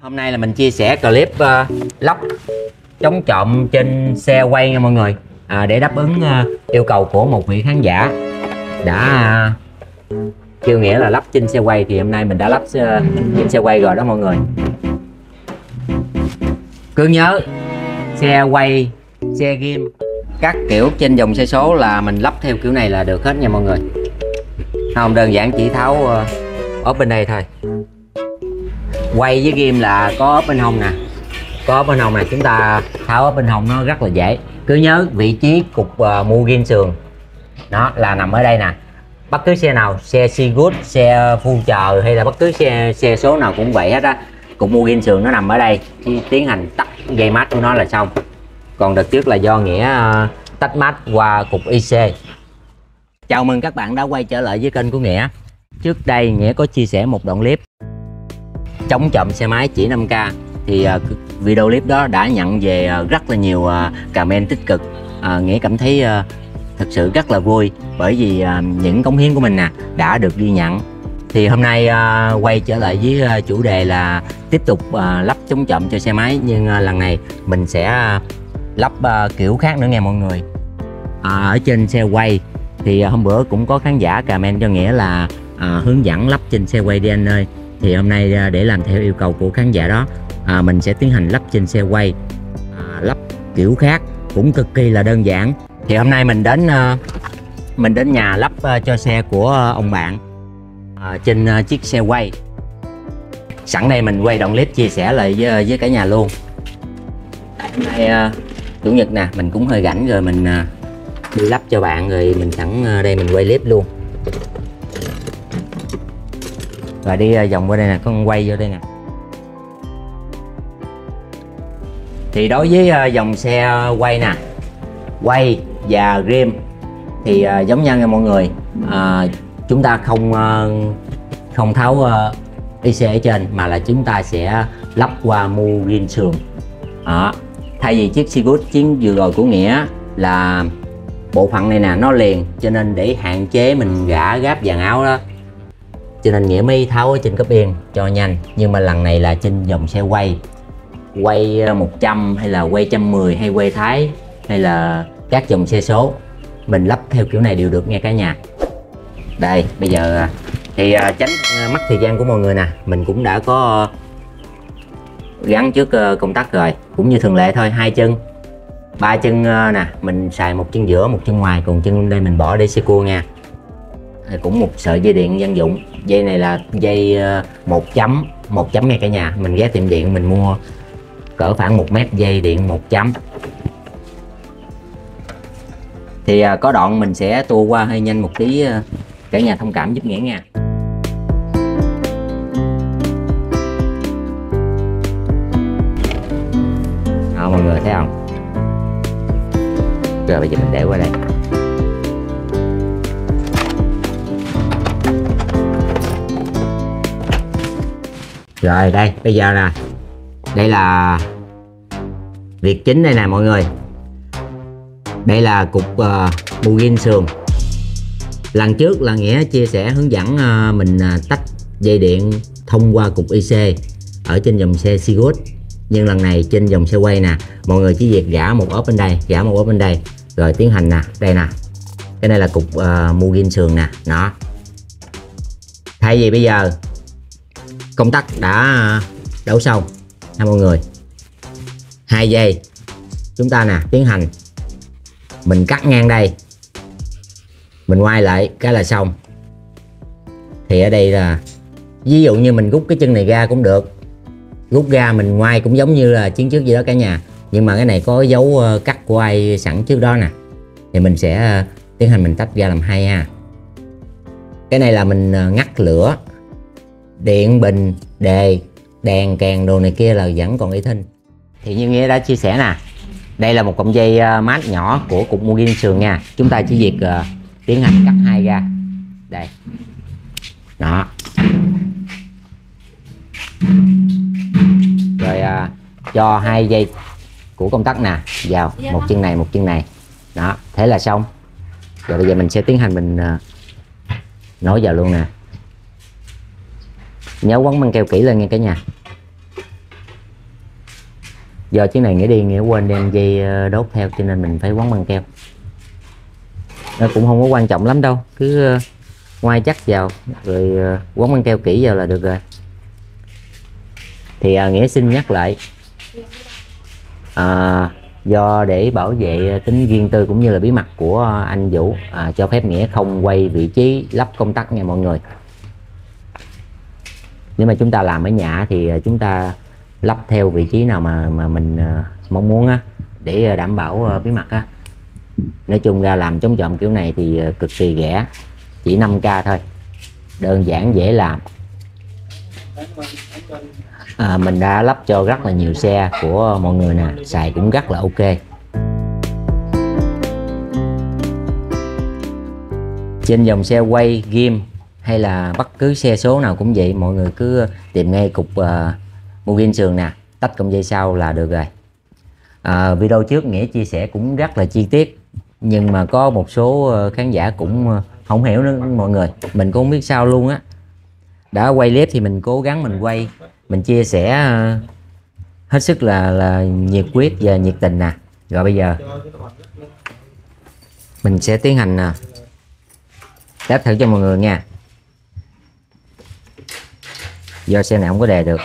Hôm nay là mình chia sẻ clip lắp chống trộm trên xe quay nha mọi người, để đáp ứng yêu cầu của một vị khán giả đã kêu nghĩa là lắp trên xe quay. Thì hôm nay mình đã lắp trên xe quay rồi đó mọi người. Cứ nhớ xe quay, xe game, các kiểu trên dòng xe số là mình lắp theo kiểu này là được hết nha mọi người. Không, đơn giản chỉ tháo ốp bên đây thôi. Quay với game là có ốp bên hông nè, có ốp bên hông này, chúng ta tháo ốp bên hông nó rất là dễ. Cứ nhớ vị trí cục mua ghim sườn nó là nằm ở đây nè. Bất cứ xe nào, xe Seagood, xe Full Chờ hay là bất cứ xe số nào cũng vậy hết á, cục mua ghim sườn nó nằm ở đây. Chỉ tiến hành tắt dây mát của nó là xong. Còn đợt trước là do Nghĩa tách mát qua cục IC. Chào mừng các bạn đã quay trở lại với kênh của Nghĩa. Trước đây Nghĩa có chia sẻ một đoạn clip chống trộm xe máy chỉ 5K, thì video clip đó đã nhận về rất là nhiều comment tích cực. Nghĩa cảm thấy thật sự rất là vui, bởi vì những cống hiến của mình đã được ghi nhận. Thì hôm nay quay trở lại với chủ đề là tiếp tục lắp chống trộm cho xe máy, nhưng lần này mình sẽ lắp kiểu khác nữa nghe mọi người. Ở trên xe quay thì hôm bữa cũng có khán giả comment cho Nghĩa là hướng dẫn lắp trên xe quay đi anh ơi. Thì hôm nay để làm theo yêu cầu của khán giả đó, mình sẽ tiến hành lắp trên xe quay, lắp kiểu khác cũng cực kỳ là đơn giản. Thì hôm nay mình đến nhà lắp cho xe của ông bạn trên chiếc xe quay. Sẵn đây mình quay đoạn clip chia sẻ lại với cả nhà luôn. Hôm nay chủ nhật nè, mình cũng hơi rảnh rồi, mình đi lắp cho bạn rồi mình sẵn đây mình quay clip luôn. Rồi đi vòng qua đây nè, con quay vô đây nè. Thì đối với dòng xe quay nè, quay và rim thì giống nhau nha mọi người. Chúng ta không tháo IC ở trên, mà là chúng ta sẽ lắp qua mu rim sườn. Thay vì chiếc Seagood chiến vừa rồi của Nghĩa là bộ phận này nè nó liền, cho nên để hạn chế mình gã gáp dàn áo đó, cho nên Nghĩa mới tháo ở trên cấp yên cho nhanh. Nhưng mà lần này là trên dòng xe quay 100 hay là quay 110 hay quay Thái hay là các dòng xe số, mình lắp theo kiểu này đều được nghe cả nhà. Đây bây giờ thì tránh mất thời gian của mọi người nè, mình cũng đã có gắn trước công tắc rồi, cũng như thường lệ thôi, 2 chân 3 chân nè, mình xài một chân giữa một chân ngoài, còn chân đây mình bỏ để xe cua nha. Cũng một sợi dây điện dân dụng, dây này là dây 1 chấm nghe cả nhà. Mình ghé tiệm điện mình mua cỡ khoảng 1 mét dây điện 1 chấm. Thì có đoạn mình sẽ tua qua hơi nhanh một tí, cả nhà thông cảm giúp Nghĩa nha. Mọi người thấy không? Rồi bây giờ mình để qua đây. Rồi đây bây giờ nè, đây là việc chính đây nè mọi người. Đây là cục bu ghim sườn. Lần trước là Nghĩa chia sẻ hướng dẫn mình tách dây điện thông qua cục IC ở trên dòng xe Seagood. Nhưng lần này trên dòng xe quay nè, mọi người chỉ việc gã một ốp bên đây, gã một ốp bên đây, rồi tiến hành nè, đây nè. Cái này là cục mu ghim sườn nè, đó. Thay vì bây giờ công tắc đã đổ xong nha mọi người, 2 giây chúng ta nè tiến hành mình cắt ngang đây, mình quay lại cái là xong. Thì ở đây là ví dụ như mình rút cái chân này ra cũng được, rút ra mình ngoai cũng giống như là chiến trước vậy đó cả nhà. Nhưng mà cái này có dấu cắt của ai sẵn trước đó nè, thì mình sẽ tiến hành mình tách ra làm 2 ha. Cái này là mình ngắt lửa, điện bình đề đèn kèn đồ này kia là vẫn còn y thinh. Thì như Nghĩa đã chia sẻ nè, đây là một cọng dây mát nhỏ của cục mua ghim sườn nha. Chúng ta chỉ việc tiến hành cắt 2 ra đây đó. Rồi cho 2 dây của công tắc nè vào một chân này một chân này đó, thế là xong. Rồi bây giờ mình sẽ tiến hành mình nối vào luôn nè. Nhớ quấn băng keo kỹ lên nha cả nhà. Do chiếc này Nghĩa đi Nghĩa quên đem dây đốt theo cho nên mình phải quấn băng keo. Nó cũng không có quan trọng lắm đâu, cứ ngoai chắc vào rồi quấn băng keo kỹ vào là được rồi. Thì Nghĩa xin nhắc lại, do để bảo vệ tính riêng tư cũng như là bí mật của anh Vũ, cho phép Nghĩa không quay vị trí lắp công tắc nha mọi người. Nếu mà chúng ta làm ở nhà thì chúng ta lắp theo vị trí nào mà mình mong muốn á, để đảm bảo bí mật á. Nói chung ra làm chống trộm kiểu này thì cực kỳ rẻ, chỉ 5k thôi, đơn giản dễ làm. Mình đã lắp cho rất là nhiều xe của mọi người nè, xài cũng rất là ok. Trên dòng xe quay, ghim hay là bất cứ xe số nào cũng vậy, mọi người cứ tìm ngay cục Mugen sườn nè, tách cọng dây sau là được rồi. Video trước Nghĩa chia sẻ cũng rất là chi tiết, nhưng mà có một số khán giả cũng không hiểu nữa mọi người, mình cũng không biết sao luôn á. Đã quay clip thì mình cố gắng mình quay, mình chia sẻ hết sức là nhiệt huyết và nhiệt tình nè. Rồi bây giờ mình sẽ tiến hành test thử cho mọi người nha. Do xe này không có đề được.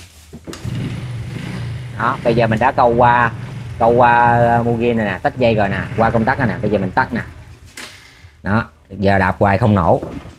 Đó, bây giờ mình đã câu qua Mugen này nè, tách dây rồi nè, qua công tắc này nè, bây giờ mình tắt nè. Đó, giờ đạp hoài không nổ.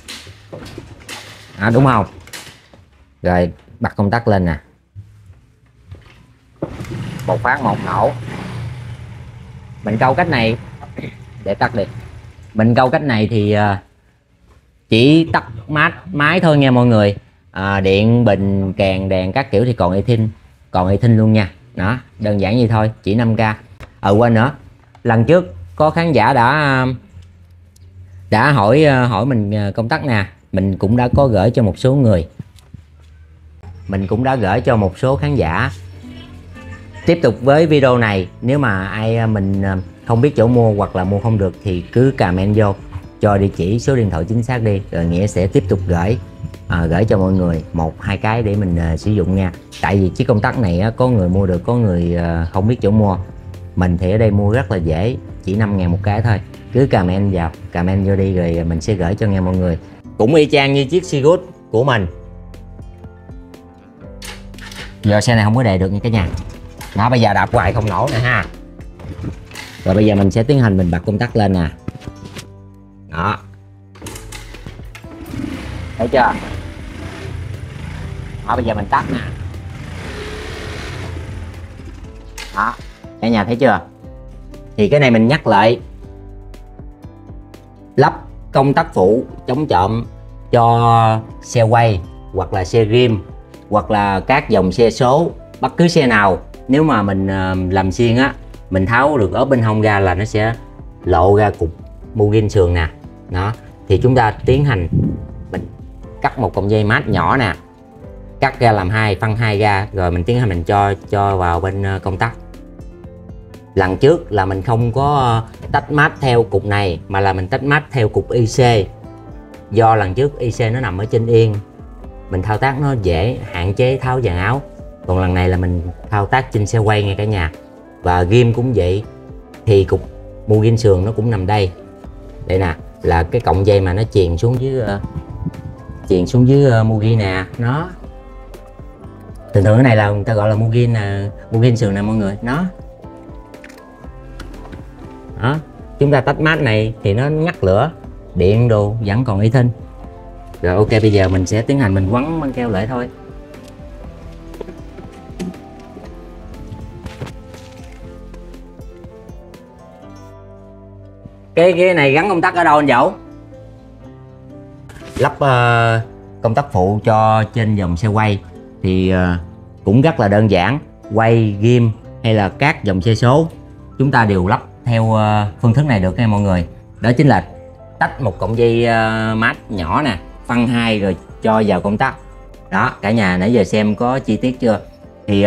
Đó, đúng không? Rồi bật công tắc lên nè. Một phát một nổ. Mình câu cách này để tắt đi. Mình câu cách này thì chỉ tắt mát máy thôi nha mọi người. Điện bình kèn đèn các kiểu thì còn y thinh luôn nha. Đó, đơn giản như thôi, chỉ 5k. Quên nữa, lần trước có khán giả đã hỏi mình công tắc nè, mình cũng đã có gửi cho một số người, mình cũng đã gửi cho một số khán giả. Tiếp tục với video này, nếu mà ai mình không biết chỗ mua hoặc là mua không được thì cứ comment vô cho địa chỉ, số điện thoại chính xác đi, rồi Nghĩa sẽ tiếp tục gửi cho mọi người 1-2 cái để mình sử dụng nha. Tại vì chiếc công tắc này có người mua được, có người không biết chỗ mua. Mình thì ở đây mua rất là dễ, chỉ 5.000 một cái thôi. Cứ comment vô đi rồi mình sẽ gửi cho nghe mọi người. Cũng y chang như chiếc Seagood của mình. Giờ xe này không có đề được nha cả nhà. Đó, bây giờ đạp hoài không nổ nè ha. Rồi bây giờ mình sẽ tiến hành mình bật công tắc lên nè. Đó, thấy chưa? Đó, bây giờ mình tắt nè. Đó, cả nhà thấy chưa? Thì cái này mình nhắc lại, lắp công tắc phụ chống trộm cho xe quay hoặc là xe ghim hoặc là các dòng xe số, bất cứ xe nào, nếu mà mình làm xiên á, mình tháo được ở bên hông ra là nó sẽ lộ ra cục Mugen sườn nè. Đó, thì chúng ta tiến hành mình cắt một cọng dây mát nhỏ nè, cắt ra làm phân hai ra, rồi mình tiến hành mình cho vào bên công tắc. Lần trước là mình không có tách mát theo cục này mà là mình tách mát theo cục IC. Do lần trước IC nó nằm ở trên yên, mình thao tác nó dễ, hạn chế tháo dàn áo. Còn lần này là mình thao tác trên xe quay nghe cả nhà. Và ghim cũng vậy, thì cục Mugen sườn nó cũng nằm đây. Đây nè, là cái cọng dây mà nó chèn xuống dưới Mugen nè. Nó thường thường cái này là người ta gọi là Mugen sườn nè mọi người. Nó đó, chúng ta tách mát này thì nó ngắt lửa, điện đồ vẫn còn y thinh. Rồi ok, bây giờ mình sẽ tiến hành mình quấn băng keo lại thôi. Cái này gắn công tắc ở đâu anh Dẫu? Lắp công tắc phụ cho trên dòng xe quay thì cũng rất là đơn giản. Quay, ghim hay là các dòng xe số chúng ta đều lắp theo phương thức này được nha mọi người. Đó chính là tách một cọng dây mát nhỏ nè, phân hai rồi cho vào công tắc. Đó, cả nhà nãy giờ xem có chi tiết chưa? Thì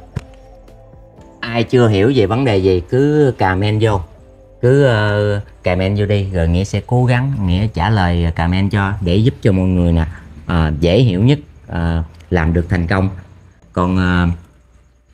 ai chưa hiểu về vấn đề gì cứ comment vô, comment vô đi, rồi Nghĩa sẽ cố gắng Nghĩa trả lời comment cho, để giúp cho mọi người nè dễ hiểu nhất, làm được thành công. Còn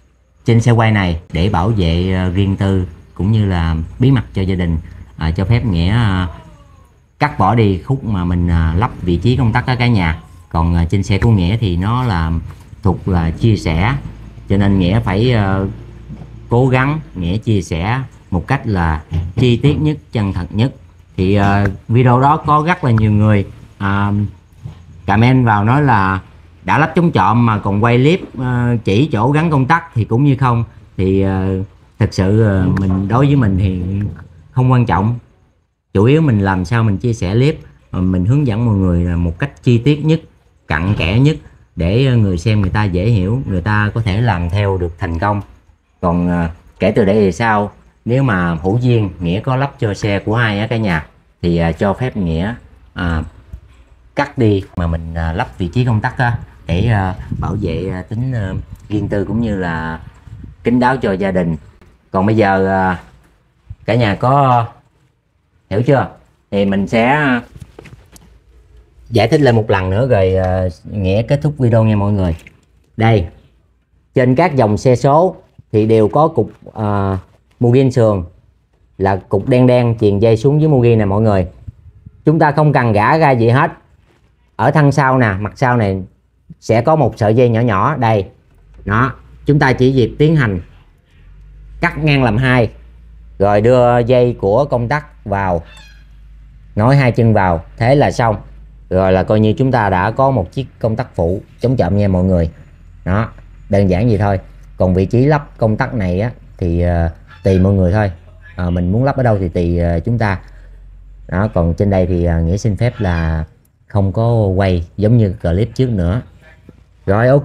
trên xe quay này để bảo vệ riêng tư cũng như là bí mật cho gia đình, cho phép Nghĩa cắt bỏ đi khúc mà mình lắp vị trí công tắc ở cả nhà. Còn trên xe của Nghĩa thì nó là thuộc là chia sẻ, cho nên Nghĩa phải cố gắng Nghĩa chia sẻ một cách là chi tiết nhất, chân thật nhất. Thì video đó có rất là nhiều người comment vào nói là đã lắp chống trộm mà còn quay clip chỉ chỗ gắn công tắc thì cũng như không. Thì thật sự đối với mình thì không quan trọng, chủ yếu mình làm sao mình chia sẻ clip, mình hướng dẫn mọi người một cách chi tiết nhất, cặn kẽ nhất, để người xem người ta dễ hiểu, người ta có thể làm theo được thành công. Còn kể từ đây thì sao, nếu mà hữu duyên Nghĩa có lắp cho xe của ai ở cả nhà thì cho phép Nghĩa cắt đi mà mình lắp vị trí công tắc á, để bảo vệ tính riêng tư cũng như là kín đáo cho gia đình. Còn bây giờ cả nhà có hiểu chưa, thì mình sẽ giải thích lên một lần nữa rồi Nghĩa kết thúc video nha mọi người. Đây, trên các dòng xe số thì đều có cục Mugen sườn, là cục đen đen truyền dây xuống dưới Mugen nè mọi người. Chúng ta không cần gã ra gì hết. Ở thân sau nè, mặt sau này sẽ có một sợi dây nhỏ nhỏ đây. Đó, chúng ta chỉ việc tiến hành cắt ngang làm hai, rồi đưa dây của công tắc vào, nối hai chân vào, thế là xong. Rồi là coi như chúng ta đã có một chiếc công tắc phụ chống trộm nha mọi người. Đó, đơn giản vậy thôi. Còn vị trí lắp công tắc này á thì tùy mọi người thôi, mình muốn lắp ở đâu thì tùy chúng ta. Đó, còn trên đây thì Nghĩa xin phép là không có quay giống như clip trước nữa. Rồi ok,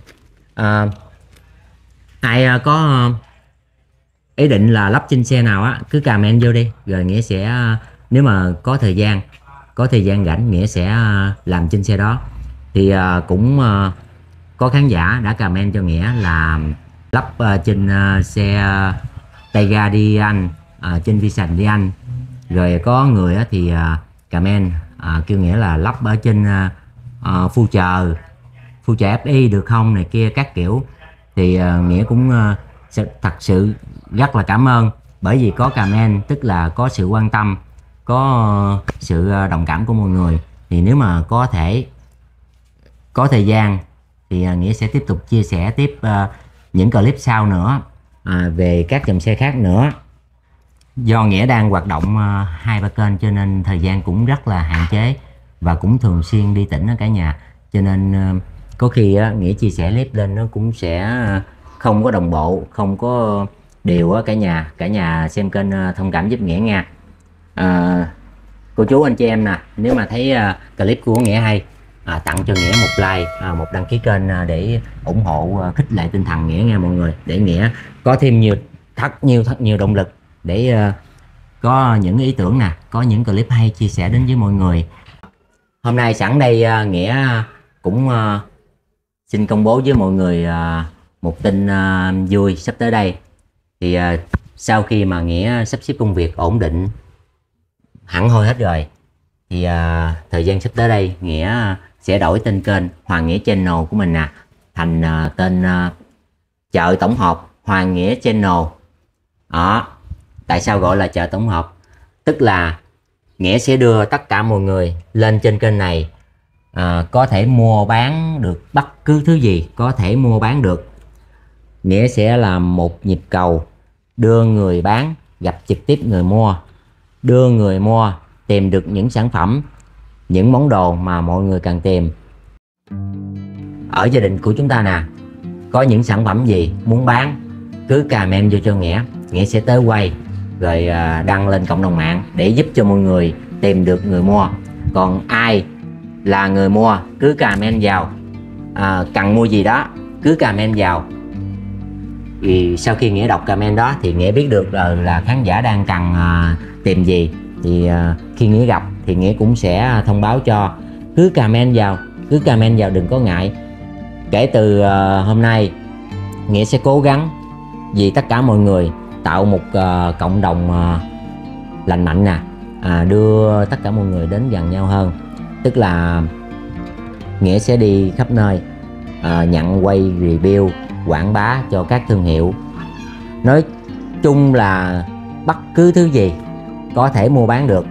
ai có ý định là lắp trên xe nào á cứ comment vô đi, rồi Nghĩa sẽ nếu mà có thời gian rảnh Nghĩa sẽ làm trên xe đó. Thì cũng có khán giả đã comment cho Nghĩa là lắp trên xe tay ga đi anh, trên Vision đi anh. Rồi có người thì comment kêu Nghĩa là lắp ở trên Future FI được không này kia các kiểu. Thì Nghĩa cũng thật sự rất là cảm ơn, bởi vì có comment tức là có sự quan tâm, có sự đồng cảm của mọi người. Thì nếu mà có thể có thời gian thì Nghĩa sẽ tiếp tục chia sẻ tiếp những clip sau nữa về các dòng xe khác nữa. Do Nghĩa đang hoạt động 2-3 kênh cho nên thời gian cũng rất là hạn chế, và cũng thường xuyên đi tỉnh ở cả nhà, cho nên có khi Nghĩa chia sẻ clip lên nó cũng sẽ không có đồng bộ, không có đều á cả nhà xem kênh thông cảm giúp Nghĩa nha. Cô chú anh chị em nè, nếu mà thấy clip của Nghĩa hay, tặng cho Nghĩa một like, một đăng ký kênh để ủng hộ, khích lệ tinh thần Nghĩa nha mọi người, để Nghĩa có thêm thật nhiều động lực để có những ý tưởng nè, có những clip hay chia sẻ đến với mọi người. Hôm nay sẵn đây Nghĩa cũng xin công bố với mọi người một tin vui sắp tới đây. Thì sau khi mà Nghĩa sắp xếp công việc ổn định hẳn hoi hết rồi, thì thời gian sắp tới đây Nghĩa sẽ đổi tên kênh Hoàng Nghĩa Channel của mình nè thành tên chợ tổng hợp Hoàng Nghĩa Channel. Đó, tại sao gọi là chợ tổng hợp? Tức là Nghĩa sẽ đưa tất cả mọi người lên trên kênh này, có thể mua bán được bất cứ thứ gì có thể mua bán được. Nghĩa sẽ làm một nhịp cầu, đưa người bán gặp trực tiếp người mua, đưa người mua tìm được những sản phẩm, những món đồ mà mọi người cần tìm. Ở gia đình của chúng ta nè, có những sản phẩm gì muốn bán cứ comment vô cho Nghĩa sẽ tới quay rồi đăng lên cộng đồng mạng để giúp cho mọi người tìm được người mua. Còn ai là người mua cứ comment vào, cần mua gì đó cứ comment vào. Vì sau khi Nghĩa đọc comment đó thì Nghĩa biết được là khán giả đang cần tìm gì, thì khi Nghĩa gặp thì Nghĩa cũng sẽ thông báo cho. Cứ comment vào đừng có ngại. Kể từ hôm nay Nghĩa sẽ cố gắng vì tất cả mọi người tạo một cộng đồng lành mạnh nè, đưa tất cả mọi người đến gần nhau hơn. Tức là Nghĩa sẽ đi khắp nơi nhận quay review quảng bá cho các thương hiệu. Nói chung là bất cứ thứ gì có thể mua bán được.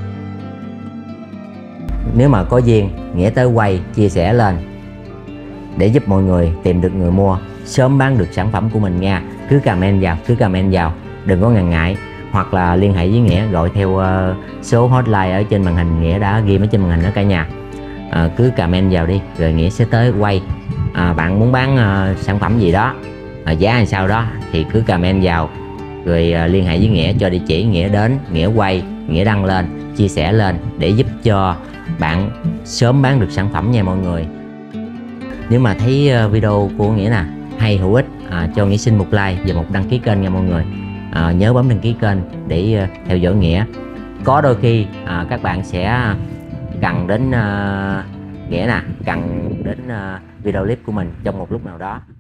Nếu mà có duyên, Nghĩa tới quay chia sẻ lên để giúp mọi người tìm được người mua, sớm bán được sản phẩm của mình nha. Cứ comment vào, đừng có ngần ngại, hoặc là liên hệ với Nghĩa gọi theo số hotline ở trên màn hình, Nghĩa đã ghi ở trên màn hình đó cả nhà. Cứ comment vào đi rồi Nghĩa sẽ tới quay. Bạn muốn bán sản phẩm gì đó, giá hay sao đó thì cứ comment vào rồi liên hệ với Nghĩa cho địa chỉ, Nghĩa đến, Nghĩa quay, Nghĩa đăng lên, chia sẻ lên để giúp cho bạn sớm bán được sản phẩm nha mọi người. Nếu mà thấy video của Nghĩa nè hay hữu ích, cho Nghĩa xin một like và một đăng ký kênh nha mọi người. Nhớ bấm đăng ký kênh để theo dõi Nghĩa. Có đôi khi các bạn sẽ cần đến Nghĩa nè, cần đến video clip của mình trong một lúc nào đó.